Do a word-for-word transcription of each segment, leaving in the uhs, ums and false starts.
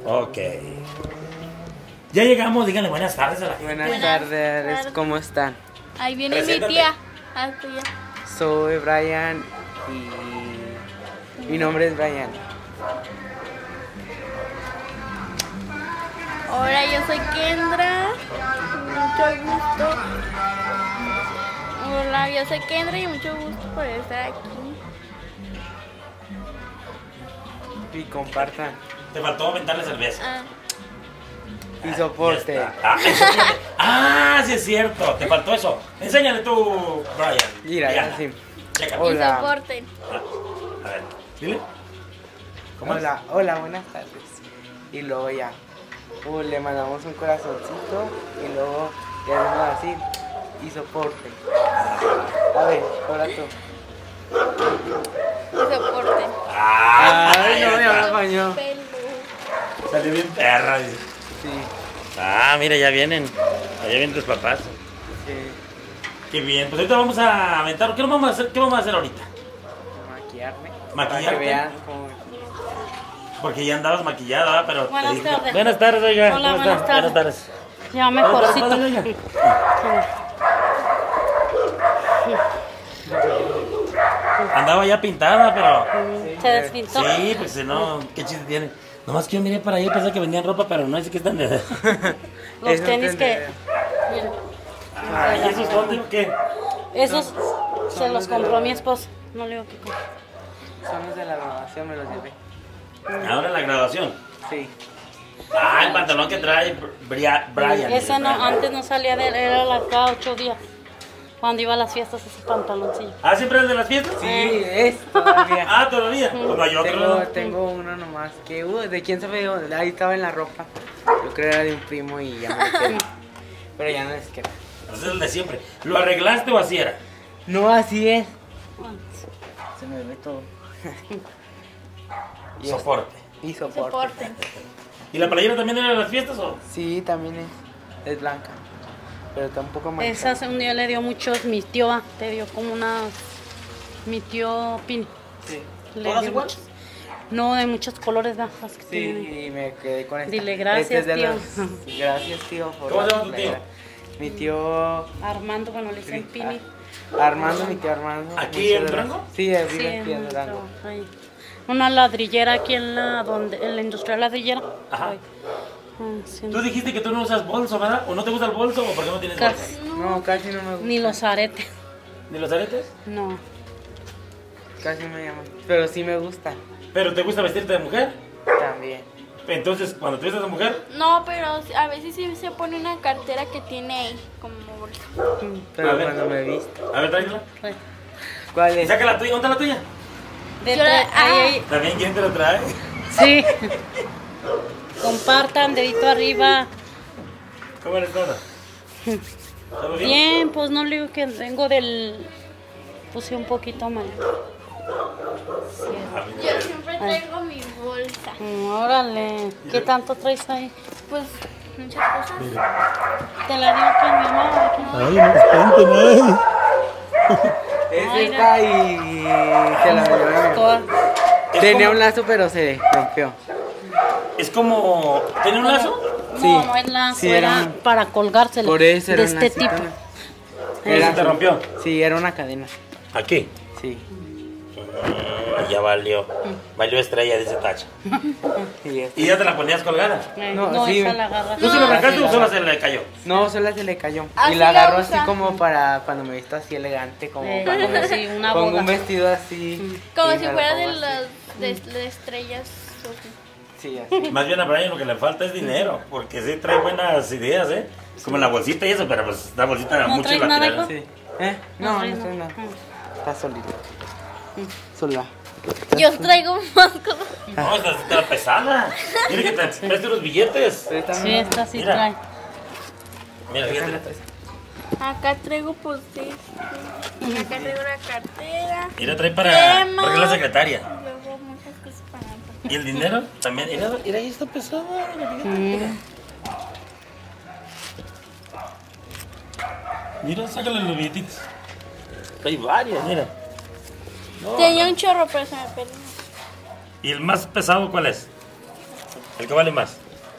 Ok. Ya llegamos, díganle buenas tardes a la gente. Buenas, Buenas tardes, tardes. ¿cómo están? Ahí viene mi Preséntate. tía. Ah, tuya. Soy Brian y mi nombre es Brian. Hola, yo soy Kendra. Mucho gusto. Hola, yo soy Kendra y mucho gusto por estar aquí. Y compartan. Te faltó aventarle cerveza. Ah, Y soporte. Ya está. Ah, el soporte. Ah, sí es cierto. Te faltó eso. Enséñale tú, Brian. Mira, Ya. así. Checa. y Hola. soporten. Ah, a ver, dile. ¿Cómo es? Hola, hola, buenas tardes. Y luego ya. uh, le mandamos un corazoncito y luego le hacemos así. Y soporte. A ver, ahora tú. Y soporten. Ah, Ay, no me ya está. acompañó. Pelo. Salió bien perra. Dice. Sí, Ah, mira, ya vienen. Ya vienen tus papás. sí. Qué bien. Pues ahorita vamos a aventar. ¿Qué vamos a hacer, ¿Qué vamos a hacer ahorita? Maquillarme. ¿Maquillarte? Para que vean cómo. Porque ya andabas maquillada, ¿verdad? Pero te Buenas dije- tardes. Buenas tardes, oiga. Hola, ¿Cómo buenas está? tardes. Buenas tardes. Ya Buenas tardes, mejorcito. pásale, oiga. Andaba ya pintada, pero. Se despintó. Sí, pues si no, ¿qué chiste tiene? Nomás que yo miré para allá y pensé que vendían ropa, pero no es que están de. Los Eso tenis que. entenderé. Miren, Ah, ¿y esos dónde o qué? esos se los compró mi esposo. No le digo que compró. Son los de la grabación, me los llevé. Ahora en la graduación. Sí. Ah, el pantalón que trae Bria- Brian. Ese no, antes no salía de él, era la cada ocho días. Cuando iba a las fiestas, ese pantaloncillo. Ah, ¿siempre el de las fiestas? Sí, es todavía. Ah, todavía. Pues no hay otro. Tengo, ¿no? tengo uno nomás que, uh, de quién sabe de dónde, ahí estaba en la ropa. Yo creo que era de un primo y ya me lo quedé. Pero ya no es que. Pues es el de siempre. ¿Lo arreglaste o así era? No, así es. Se me ve todo. Y es- Soporte. Y soporte. Soporten. ¿Y la playera también era de las fiestas o? Sí, también es, es blanca. Pero tampoco más. Esas un día le dio muchos, mi tío ah, te dio como unas. Mi tío Pini. Sí. Le ¿Todas dio iguales? muchos. No, de muchos colores, ¿verdad? Las que Sí, tienen. y me quedé con esta. Dile gracias, Este es de tío. los- Gracias, tío. Por ¿Cómo la se llama tu tío? playera. Mi tío. Armando, bueno, le dicen Pini. Ah, Armando, mi tío Armando. ¿Aquí en Muchas Durango? gracias. Sí, él Sí, vive aquí en en Durango. nuestro- ahí. Una ladrillera aquí en la donde en la industrial ladrillera. Ajá. Ahí. Ah, sí. Tú dijiste que tú no usas bolso, ¿verdad? ¿O no te gusta el bolso o por qué no tienes Casi. bolso? No, casi no me gusta. Ni los aretes. ¿Ni los aretes? No. Casi me llaman. Pero sí me gusta. ¿Pero te gusta vestirte de mujer? También. Entonces, cuando te vistes de mujer, No, pero a veces sí se pone una cartera que tiene ahí como bolsa. Pero A ver. cuando me he visto. a ver, tráela. ¿Cuál Y es? saca la tuya, ¿dónde está la tuya? De- Yo la- ahí, ahí. ¿También quién te lo trae? Sí. Compartan, dedito arriba. ¿Cómo eres toda? ¿Todo bien? Bien, pues no le digo que vengo del. Puse un poquito mal. Ah, mira. Yo siempre traigo mi bolsa. Mm, órale. ¿Qué tanto traes ahí? Pues muchas cosas. Te la digo que mi mamá. aquí. Ay, no espanten, Es Ay, esta y se la vendió a mi mamá. Es Tenía como- un lazo, pero se rompió. Es como. ¿Tiene un lazo? No, Sí. no es lazo, Sí, era, era un- para colgársela. Por eso era de un este lacito, tipo. ¿no? ¿Y se te rompió? Sí, era una cadena. Aquí. Sí. Mm, ya valió. Valió estrella, dice Tacha. Y es- ¿Y ya te la ponías colgada? Eh, No, No, sí. esa la agarras. ¿Tú se la arrancaste sí, o la- solo se le cayó? No, solo se le cayó. Así y la la agarró así usa. como para cuando me visto así elegante, como Eh, cuando como me si una pongo boda. un vestido así. Como y si me lo fuera de pongo así. las de, de estrellas. Sí, así. Más bien a Brian lo que le falta es dinero, porque sí trae buenas ideas, ¿eh? Como la bolsita y eso, pero pues la bolsita ¿No mucho traes la nada, tiraron. hijo? Sí. ¿Eh? No, no traes sé nada. nada. Está solito. Sola. Yo traigo más cosas. No, esta está pesada. Quiere que te preste unos billetes. Préstame Sí, una. esta sí Mira. trae. Mira, fíjate. Acá traigo pues esto. Acá traigo la cartera. Mira, trae para. Crema. Porque es la secretaria. Luego muchas cosas para. ¿Y el dinero? También. Mira, mira, ahí está pesada. Mira, fíjate. Mm. Mira, sácale los billetitos. Hay varios, mira. No, Tenía un chorro, pero se me perdió. ¿Y el más pesado cuál es? El que vale más.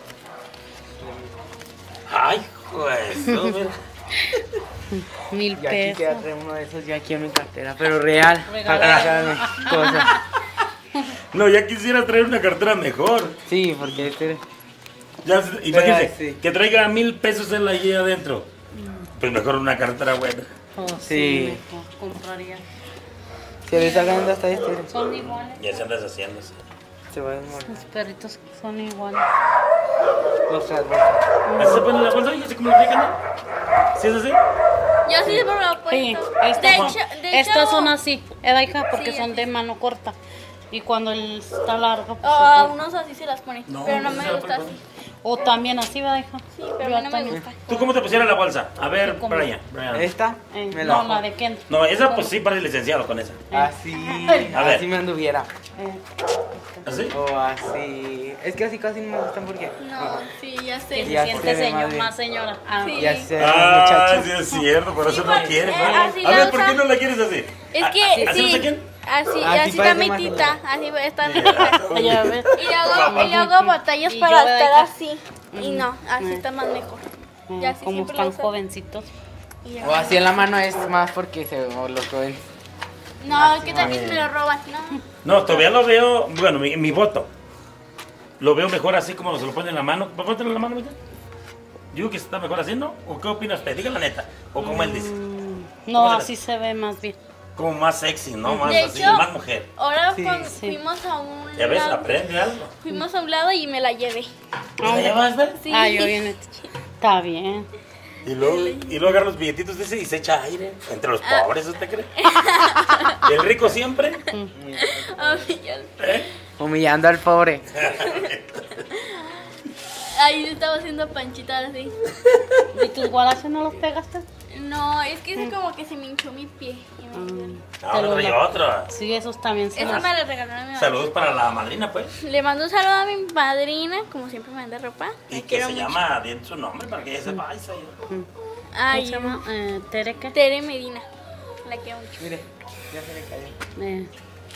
Ay, pues, no, mira. Mil Y aquí pesos. queda traer uno de esos yo aquí en mi cartera, pero real. Regalado. Para gastarme cosas. No, ya quisiera traer una cartera mejor. Sí, porque este. Ya, imagínate, sí. que traiga mil pesos en la allí adentro. Pues mejor una cartera buena. Oh, Sí. sí. Mejor compraría. Si le está ganando hasta este, Son iguales. Ya se anda deshaciéndose. se va a desmorar. Los perritos son iguales. Los trasbolsos. ¿Así se pone la bolsa y así como lo dejan? ¿No? ¿Sí es así? Yo sí siempre me lo he Sí, puesto. estas, de son, hecho, de estas hecho, son así, ¿eh, hija? Porque Sí, son así. de mano corta. Y cuando el está largo, pues o a se corta. unos así se las pone. No, pero no no me se la gusta pone. así. O también así, ¿verdad, hija? Sí, pero Yo a mí no me también. gusta. ¿Tú cómo te pusieras la bolsa? A ver, ¿Cómo? Brian. Brian. Esta, Eh, me la no, la de Ken. No, esa pues sí parece licenciado con esa. Así, A ver. así me anduviera. Eh, ¿Así? O así. Es que así casi no me gustan porque. No, sí, ya sé. que se Ya siente se ve más señor, bien. más señora. Ah, Sí. Ya se ve Ah, muchacho. sí es cierto, por eso Sí, no porque, quiere. eh, güey. así A la ver, ¿por qué usa. no la quieres así? Es Ah, que ¿así sí. usa quién? Así, Así así está parece mi más tita. Así está mi tita. ya ves. Y luego, y luego batallas Y para yo, estar hija. así. Y no, así está más mejor. Mm, Ya así como siempre están lo uso. jovencitos. Y ya. O así en la mano es más porque se o lo joven. No, que también me lo roban. No. No, todavía lo veo, bueno, mi, mi voto. Lo veo mejor así como se lo pone en la mano. Póntelo en la mano, mira. Yo digo que está mejor así, ¿no? ¿O qué opinas usted? Diga la neta. O como él dice. No, ¿Cómo se- así se ve más bien. Como más sexy, ¿no? Más De así, hecho- más mujer. Ahora Sí. cuando Sí. fuimos a un Ya ves, lado, aprende algo. fuimos a un lado y me la llevé. ¿Te la llevaste? Sí. Ah, yo viene. Está bien. Y luego, y luego agarra los billetitos de ese y se echa aire. Entre los Ah. pobres, ¿usted cree? ¿Y el rico siempre? Ay, ya- ¿Eh? Humillando al pobre. Ahí estaba haciendo panchitas así. ¿Y tus guaraches no los pegaste? No, es que es como que se me hinchó mi pie. y me- Mm, No, te no lo trae la- otro. Sí, esos también se Eso los... me lo regalaron a mi mamá. Saludos para la madrina, pues. Le mando un saludo a mi madrina, como siempre me manda ropa. Y La que quiero se mucho. llama, bien su nombre, para que ella sepa. Ay, soy yo. ¿Cómo Ay, se llama? Eh, ¿Tere qué? Tere Medina. La quiero mucho. Mire, ya se le cayó. Eh,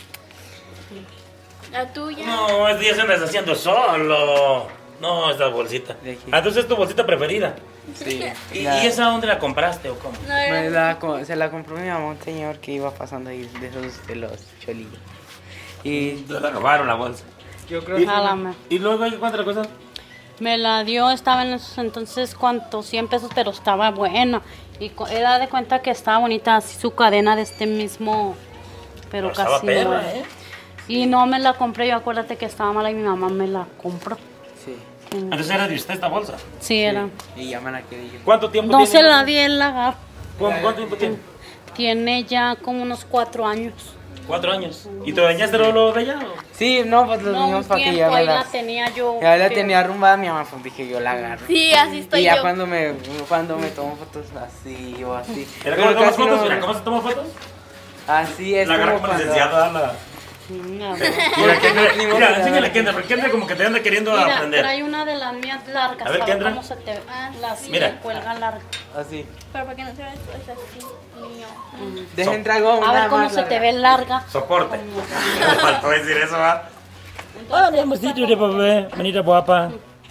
La tuya. No, este día se anda haciendo solo. No, esta bolsita. De aquí. Ah, entonces es tu bolsita preferida. Sí. ¿Y, La- y esa dónde la compraste o cómo? No, era- me la co- se la compró mi mamá un señor que iba pasando ahí de esos de los cholillos. Y Te la robaron la bolsa. yo creo Y, que a la me- y luego hay cuántas cosas. Me la dio, estaba en esos entonces, ¿cuántos? cien pesos, pero estaba buena. Y co- era de cuenta que estaba bonita, así su cadena de este mismo, pero Pero estaba casi perra, no. ¿eh? Y no me la compré, yo acuérdate que estaba mala y mi mamá me la compró. sí. Entonces era de usted esta bolsa. Sí, era. Y llaman a que diga. ¿Cuánto tiempo No tiene? se la di el lagar. ¿Cuánto, cuánto tiempo tiene? Tiene ya como unos cuatro años. Cuatro años. ¿Y te bañaste lo de ella? o? Sí, no, pues los No, niños un para que ya tiempo me ahí la la. tenía yo. Ya la pero- tenía arrumbada mi mamá, pues dije yo la agarro. Sí, así estoy Y ya yo. cuando me cuando me tomo fotos así o así. ¿Era Pero cómo tomas casi fotos? no- Mira, ¿cómo se toma fotos? Así es La agarra como como cuando- licenciada. La... Mm, a ver. Mira, Kendra, Ni modo mira, que enséñale la- a Kendra, porque Kendra como que te anda queriendo Mira, aprender. trae una de las mías largas. A ver, ¿sabes Kendra. cómo se te Ah, las sí. Mira. cuelga larga? Así. Pero para que no se vea esto, es así, niño. Dejen traigo una A ver cómo más se te larga. ve larga. Soporte. Me faltó decir eso, va. Hola, amorcito de bebé, manita guapa.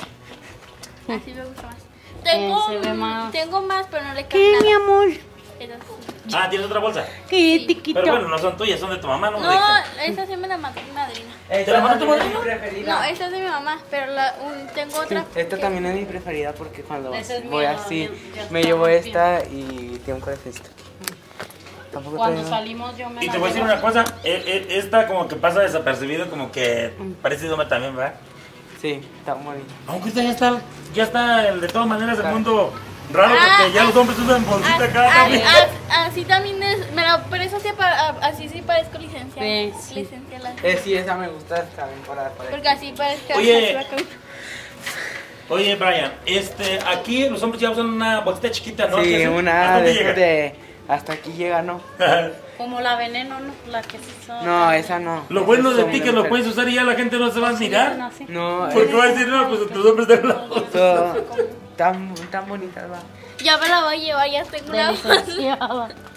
Así me gusta más. Tengo, se ve más. tengo más, pero no le cabe ¿Qué, mi nada. amor? Es así. Ah, ¿tienes otra bolsa? Qué tiquito. Pero bueno, no son tuyas, son de tu mamá, ¿no? No, esa sí me la mandó mi madrina. Esta ¿Te la mandó tu también es madrina? mi preferida. No, esta es de mi mamá, pero la, un, tengo otra. Esta que- también es mi preferida porque cuando Esa es voy mía, así ya- ya me está llevo muy esta y tengo un corazoncito. Tampoco Cuando traigo- salimos yo me Y la te voy a decir llevo. una cosa, eh, eh, esta como que pasa desapercibido, como que parece idioma también, ¿verdad? Sí, está muy bonito. Aunque esta ya está, ya está el- de todas maneras el Claro. mundo raro, Ah, porque ya los hombres usan bolsita Ah, acá ah, también. ah, así también es, me la, pero eso sí, pa- así sí parezco licenciada. Sí, sí. Licenciada. Eh, sí, esa me gusta también para, para Porque así parezco. Oye. así va a caminar. Oye, Brian, este, aquí los hombres ya usan una bolsita chiquita, ¿no? Sí, ¿Qué hacen? una ¿Hasta de dónde esas llega? de hasta aquí llega, ¿no? Como la veneno, ¿no? La que se hizo. No, esa no. Lo bueno Esa de es ti una que lo mujer. puedes usar y ya la gente no se va a admirar. Así. No, Porque es- va a decir, no, pues tus hombres de lado. son tan, tan bonitas, va. Ya me la voy a llevar, ya tengo De una. licenciada.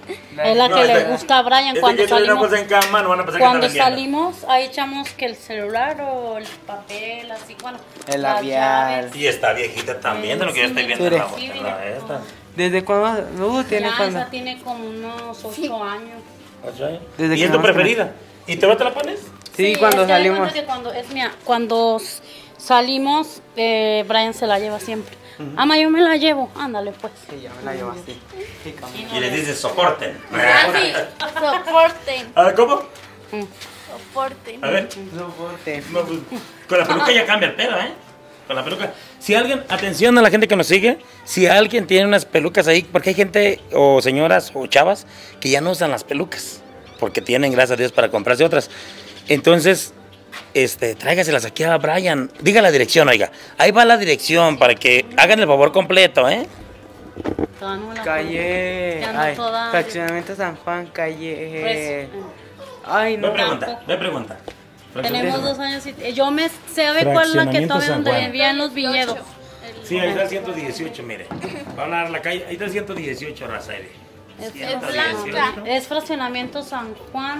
La- Es la No, que este- le gusta a Brian Este cuando que trae una salimos. bolsa en cama, no van a pensar que Cuando anda vendiendo. salimos, ahí echamos que el celular o el papel, así, bueno. El las labial. llaves. Y está viejita también, de lo que yo Sí, estoy mira. viendo en la, Sí, en mira. la esta. ¿Desde cuándo? Uh, tiene Ya, cuándo. esa tiene como unos ocho años. Desde ¿Y que es tu más o menos. preferida? ¿Y te te la pones? Sí, cuando es que haz de salimos. cuenta que cuando, es mía, cuando s- salimos, eh, Brian se la lleva siempre. Ama, yo me la llevo. Ándale, pues. Sí, ya me la llevo así. Sí, como- Y les dices, soporten. Ah, sí, soporten, A ver, ¿cómo? soporten. A ver. Soporte. No, pues, con la peluca ya cambia el pedo, ¿eh? Con la peluca. Si alguien, atención a la gente que nos sigue, si alguien tiene unas pelucas ahí, porque hay gente, o señoras, o chavas, que ya no usan las pelucas, porque tienen, gracias a Dios, para comprarse otras. Entonces, este, tráigaselas aquí a Brian. Diga la dirección, oiga. Ahí va la dirección para que hagan el favor completo, ¿eh? Todavía no me la Calle. Ya ando Ay, toda- Fraccionamiento San Juan, calle. Pues, Ay, Ve no. pregunta, ve pregunta. Tenemos dos años y eh, yo me sabe cuál es la que Fraccionamiento todavía San donde Juan. vivía en los viñedos. Sí, ahí está el ciento dieciocho, mire. Va a hablar la calle, ahí está el ciento dieciocho, raza. ahí. Es, ciento es dieciocho. es fraccionamiento San Juan.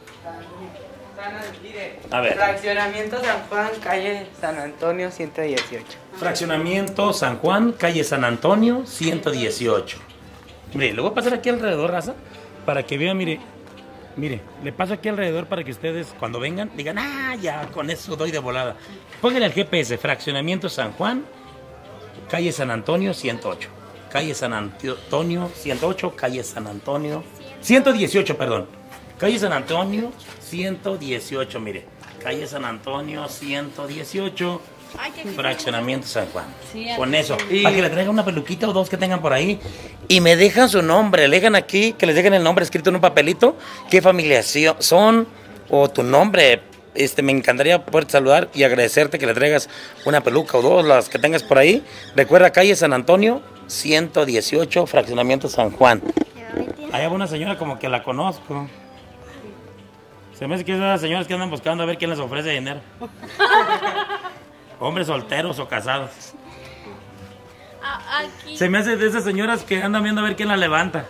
A ver. Fraccionamiento San Juan, calle San Antonio, ciento dieciocho. Fraccionamiento San Juan, calle San Antonio, ciento dieciocho. Mire, le voy a pasar aquí alrededor, raza, para que vean, mire. Mire, le paso aquí alrededor para que ustedes cuando vengan digan, ah, ya, con eso doy de volada. Pónganle al G P S, Fraccionamiento San Juan, calle San Antonio, ciento ocho. Calle San Antonio, ciento ocho, calle San Antonio, ciento dieciocho, perdón. Calle San Antonio, ciento dieciocho, mire. Calle San Antonio, ciento dieciocho. Ay, qué Fraccionamiento San Juan. Sí, Con aquí eso, sí. para que le traigan una peluquita o dos que tengan por ahí. Y me dejan su nombre, le dejan aquí, que les dejen el nombre escrito en un papelito, qué familia son, o tu nombre. Este, me encantaría poder saludar y agradecerte que le traigas una peluca o dos, las que tengas por ahí. Recuerda, calle San Antonio, ciento dieciocho, Fraccionamiento San Juan. Allá va una señora como que la conozco. Se me hace que es de las señoras que andan buscando a ver quién les ofrece dinero. Hombres solteros o casados. A- Aquí, Se me hace de esas señoras que andan viendo a ver quién la levanta.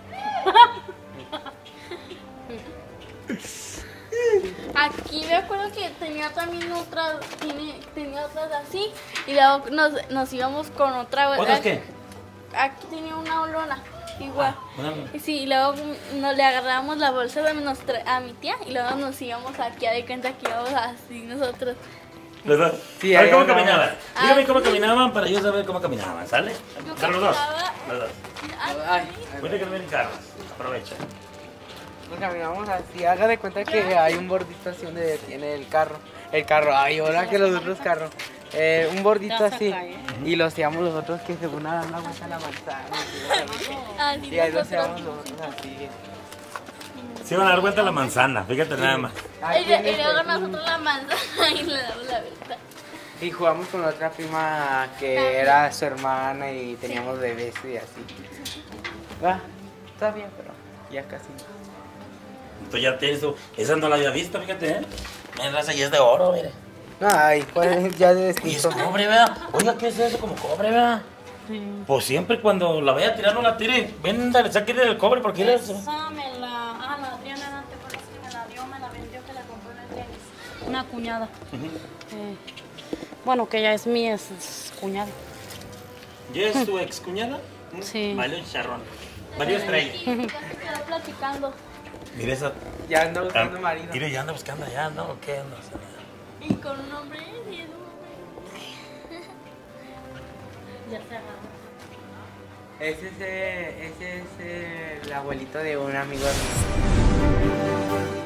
aquí me acuerdo que tenía también otras, tiene, tenía otras así, y luego nos, nos íbamos con otra. ¿Otras qué? Aquí tenía una olona, igual. Una- Y sí, y luego nos le agarramos la bolsa de nuestra, a mi tía y luego nos íbamos aquí a de cuenta que íbamos así nosotros. ¿Verdad? Sí, a ver ahí cómo andamos. caminaban. Dígame cómo caminaban para yo saber cómo caminaban, ¿sale? Entre los dos. caminaba- Los dos. Ay, Cuenta que no vienen carros. Aprovecha. pues caminamos así. Haga de cuenta que hay un bordito así donde detiene el carro. El carro, ay, ahora que los otros carros. Eh, un bordito Te vas a así. caer. Y los llevamos los otros que según a dar la vuelta a la manzana. Así Y ahí los nosotros. llevamos los otros así. Se iban a dar vuelta a la manzana, fíjate nada más. Y, Aquí le- en y este- luego nosotros la manzana y le damos la vuelta. Y jugamos con otra prima que era su hermana y teníamos bebés y así. Va, está bien, pero ya casi. Entonces ya tienes tu... Esa no la había visto, fíjate, ¿eh? Mira, raza, y es de oro, mire. Ay, pues ya de Oye, es distinto. cobre, ¿verdad? Oiga, ¿qué es eso? Como cobre, ¿verdad? Sí. Pues siempre cuando la vaya a tirar, no la tire. Véndale, sáquele del cobre porque era eso. Esa me la. Ah, la Adriana antes por eso que me la dio, me la vendió, que la compró en el tianguis. Una cuñada. Eh, bueno, que ella es mi es, es cuñada. ¿Y es tu ex cuñada? Sí. Valió un charrón. Valió estrella. Y se quedó platicando. Mira esa... Ya anda buscando marido. Mire, ya anda buscando allá, ¿no? ¿O qué? No sé. Y con un hombre y es un hombre. Ya se agarró. Ese es, eh, ese es eh, el abuelito de un amigo mío.